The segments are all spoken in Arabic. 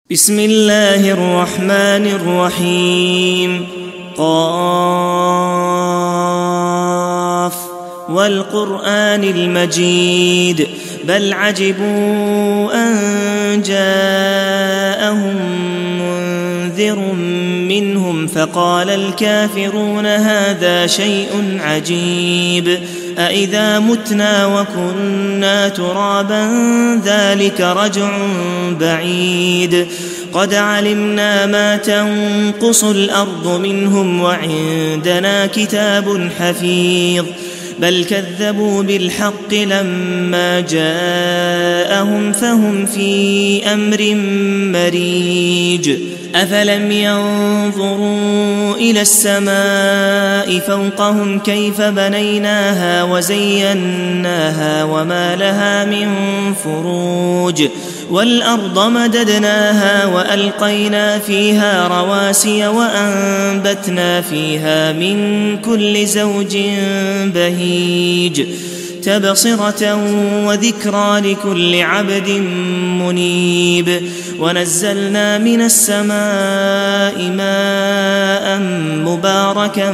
بسم الله الرحمن الرحيم. قاف والقرآن المجيد بل عجبوا أن جاءهم منذر منهم فقال الكافرون هذا شيء عجيب أإذا متنا وكنا ترابا ذلك رجع بعيد قد علمنا ما تنقص الأرض منهم وعندنا كتاب حفيظ بل كذبوا بالحق لما جاءهم فهم في أمر مريج أفلم ينظروا إلى السماء فوقهم كيف بنيناها وزيناها وما لها من فروج والأرض مددناها وألقينا فيها رواسي وأنبتنا فيها من كل زوج بهيج تبصرة وذكرى لكل عبد منيب ونزلنا من السماء ماء مباركا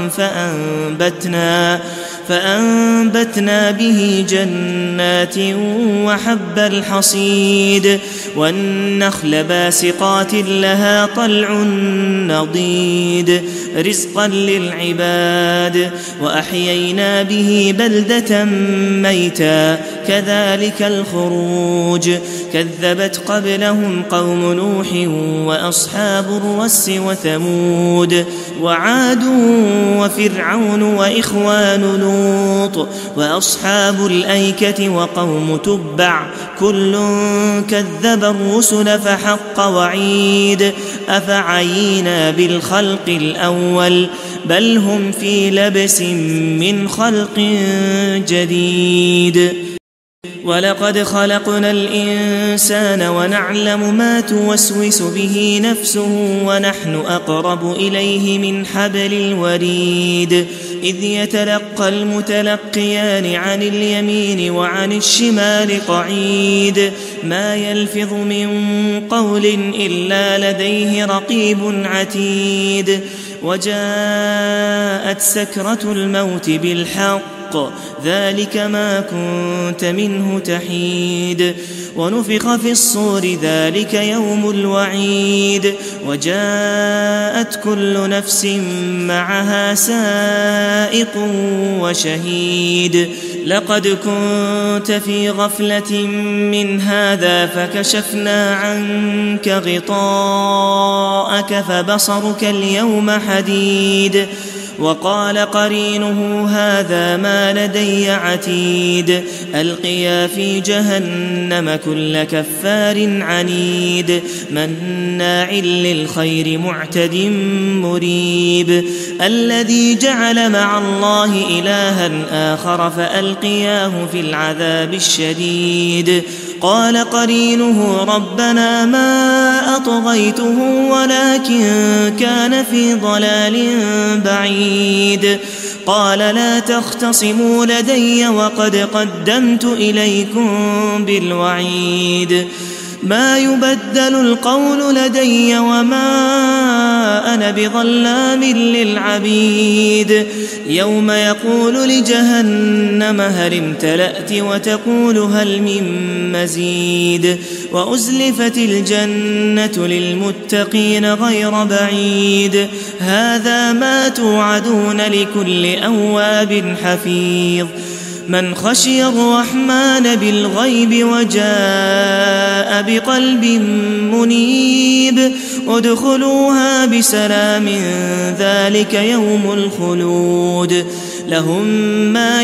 فأنبتنا به جنات وحب الحصيد والنخل باسقات لها طلع نضيد رزقا للعباد وأحيينا به بلدة ميتا كذلك الخروج كذبت قبلهم قوم نوح وأصحاب الرس وثمود وعاد وفرعون وإخوان لوط وأصحاب الأيكة وقوم تبع كل كذب الرسل فحق وعيد أفعينا بالخلق الأول بل هم في لبس من خلق جديد ولقد خلقنا الإنسان ونعلم ما توسوس به نفسه ونحن أقرب إليه من حبل الوريد إذ يتلقى المتلقيان عن اليمين وعن الشمال قعيد ما يلفظ من قول إلا لديه رقيب عتيد وجاءت سكرة الموت بالحق ذلك ما كنت منه تحيد ونفخ في الصور ذلك يوم الوعيد وجاءت كل نفس معها سائق وشهيد لقد كنت في غفلة من هذا فكشفنا عنك غطاءك فبصرك اليوم حديد وقال قرينه هذا ما لدي عتيد ألقيا في جهنم كل كفار عنيد مناع للخير معتد مريب الذي جعل مع الله إلها آخر فألقياه في العذاب الشديد قال قرينه ربنا ما أطغيته ولكن كان في ضلال بعيد قال لا تختصموا لدي وقد قدمت إليكم بالوعيد ما يبدل القول لدي وما أنا بظلام للعبيد يوم يقول لجهنم هل امتلأت وتقول هل من مزيد وأزلفت الجنة للمتقين غير بعيد هذا ما توعدون لكل أواب حفيظ من خشي الرحمن بالغيب وجاء بقلب منيب ادخلوها بسلام ذلك يوم الخلود لهم ما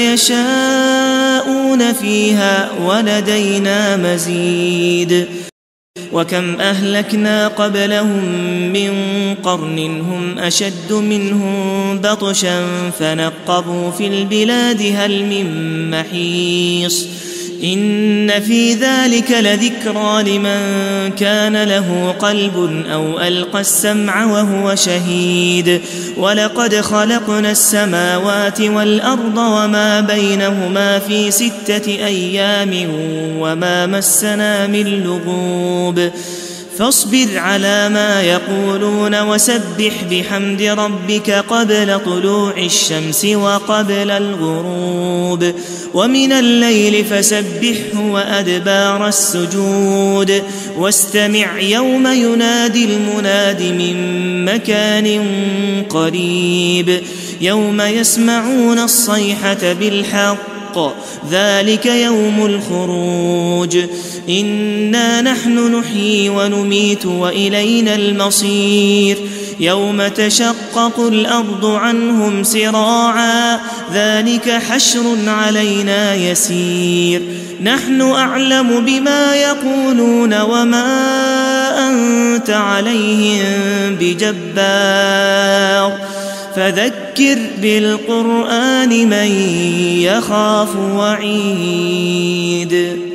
يشاءون فيها ولدينا مزيد وكم أهلكنا قبلهم من قرن هم أشد منهم بطشا فنقبوا في البلاد هل من محيص إن في ذلك لذكرى لمن كان له قلب أو ألقى السمع وهو شهيد ولقد خلقنا السماوات والأرض وما بينهما في 6 أيام وما مسنا من لغوب فاصبر على ما يقولون وسبح بحمد ربك قبل طلوع الشمس وقبل الغروب ومن الليل فسبحه وأدبار السجود واستمع يوم ينادي المناد من مكان قريب يوم يسمعون الصيحة بالحق ذلك يوم الخروج إنا نحن نحيي ونميت وإلينا المصير يوم تشقق الأرض عنهم سراعا ذلك حشر علينا يسير نحن أعلم بما يقولون وما أنت عليهم بجبار فذكر بالقرآن من يخاف وعيد